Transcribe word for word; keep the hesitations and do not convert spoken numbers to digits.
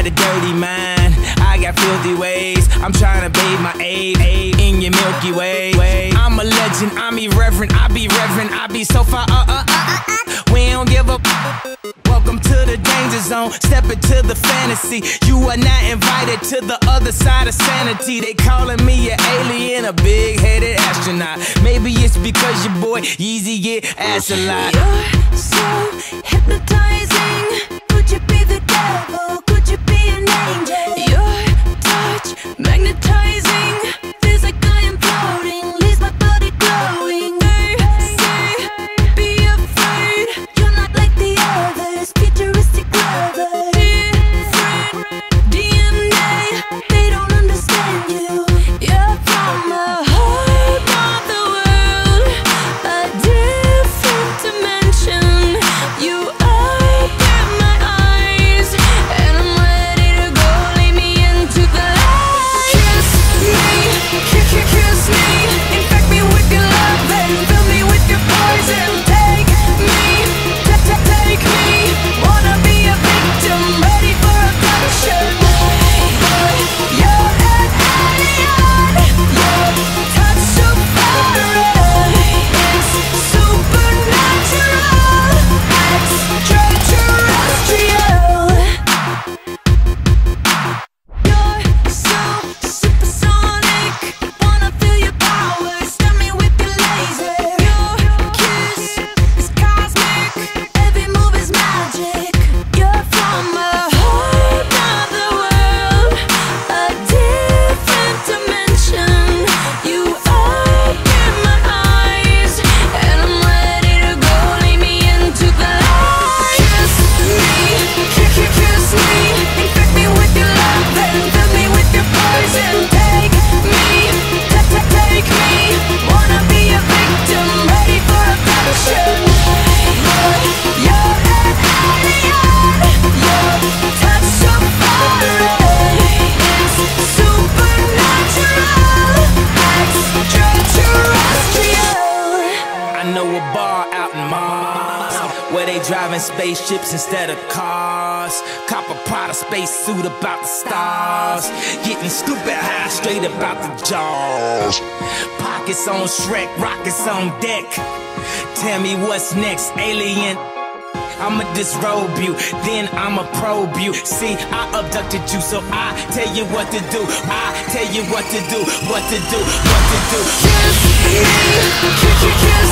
got a dirty mind, I got filthy ways. I'm trying to bathe my aid in your Milky Way. I'm a legend, I'm irreverent, I be reverent, I be so far uh, uh, uh, uh. We don't give up. Welcome to the danger zone, step into the fantasy. You are not invited to the other side of sanity. They calling me an alien, a big-headed astronaut. Maybe it's because your boy Yeezy get ass a lot. You're so hypnotizing. Could you be the devil? Could you be an angel? Your touch magnetizing. Feels like I am floating, leaves my body glowing. They say, be afraid. You're not like the others, futuristic lovers. Different D N A, they don't understand you. You're from a whole other world, a different dimension. You open my eyes, and I'm ready to go. Lead me into the light. Kiss me, kiss, kiss, kiss me. Infect me with your love and fill me with your poison. Take me, t t take me. Wanna be a victim, ready for abduction. Boy, you're an alien. Your touch so foreign. It's supernatural, extraterrestrial. You're so supersonic. Wanna feel your power, stun me with your laser. Your kiss is cosmic, every move is magic. You're from a whole other world, a different dimension. You open my eyes, and I'm ready to go. Lead me into the light. Kiss me, kiss, kiss, kiss me. Infect me with your love and fill me with your poison. Take me, t t take me. Wanna be a victim, ready for abduction. Boy, you're an alien. Your touch so foreign. It's supernatural, extraterrestrial. I know a bar out in Mars where they driving spaceships instead of cars. Cop a Prada space suit about the stars. Getting stupid high straight about the jaws. Pockets on Shrek, rockets on deck. Tell me what's next, alien. I'ma disrobe you, then I'ma probe you. See, I abducted you, so I tell you what to do. I tell you what to do, what to do, what to do. Kiss me, kiss, kiss, kiss